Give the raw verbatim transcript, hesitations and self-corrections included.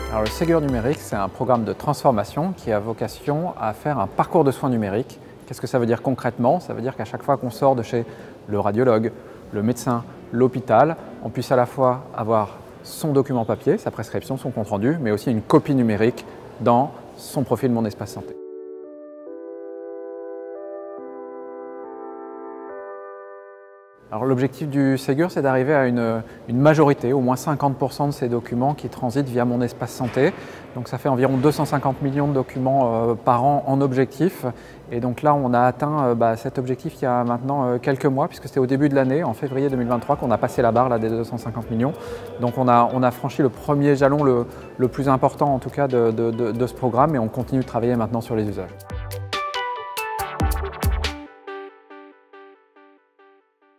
Alors, le Ségur numérique, c'est un programme de transformation qui a vocation à faire un parcours de soins numérique. Qu'est-ce que ça veut dire concrètement? Ça veut dire qu'à chaque fois qu'on sort de chez le radiologue, le médecin, l'hôpital, on puisse à la fois avoir son document papier, sa prescription, son compte-rendu, mais aussi une copie numérique dans son profil Mon Espace Santé. Alors, l'objectif du Ségur, c'est d'arriver à une, une majorité, au moins cinquante pour cent de ces documents qui transitent via Mon Espace Santé. Donc ça fait environ deux cent cinquante millions de documents euh, par an en objectif. Et donc là, on a atteint euh, bah, cet objectif il y a maintenant euh, quelques mois, puisque c'était au début de l'année, en février deux mille vingt-trois, qu'on a passé la barre là, des deux cent cinquante millions. Donc on a, on a franchi le premier jalon, le, le plus important en tout cas de, de, de, de ce programme, et on continue de travailler maintenant sur les usages.